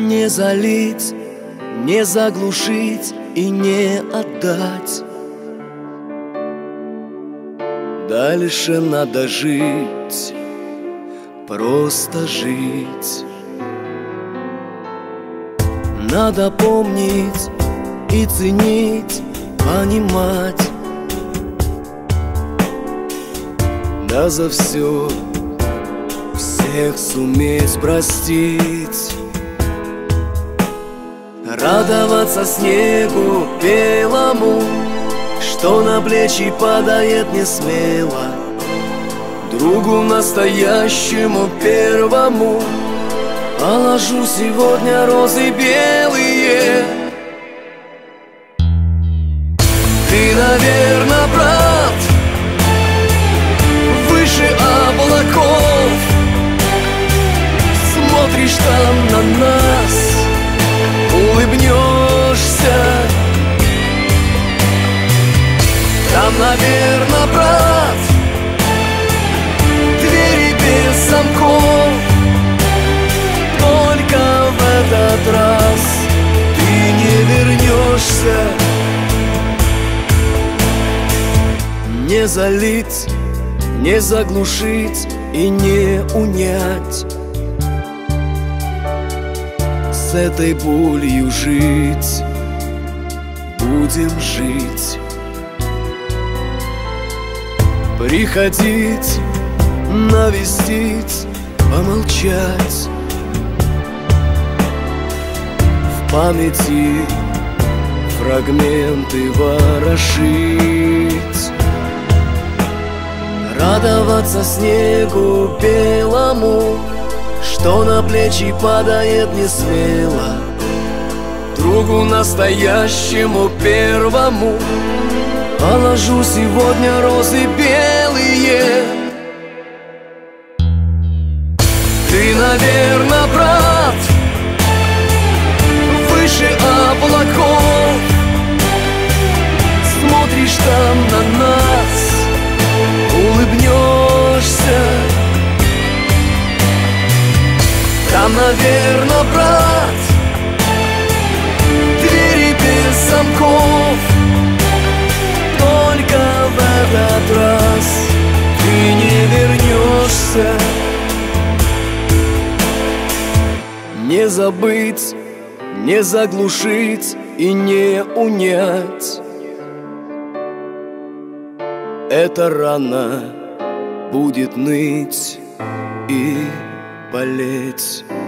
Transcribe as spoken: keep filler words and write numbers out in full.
Не залить, не заглушить и не отдать. Дальше надо жить, просто жить. Надо помнить и ценить, понимать. Да за все всех суметь простить. Радоваться снегу белому, что на плечи падает не смело. Другу настоящему первому положу сегодня розы белые. Ты, наверно, брат, выше облаков. Смотришь там на нас, улыбнешься. Там, наверно, брат, двери без замков. Только в этот раз ты не вернешься. Не залить, не заглушить и не унять. С этой болью жить, будем жить. Приходить, навестить, помолчать. В памяти фрагменты ворошить. Радоваться снегу белому, что на плечи падает не смело. Другу настоящему первому положу сегодня розы белые. Ты, наверно, брат, выше облаков. Смотришь там на нас, улыбнешься. Там, наверно, брат, двери без замков. Только в этот раз ты не вернешься. Не забыть, не заглушить и не унять. Эта рана будет ныть и болеть.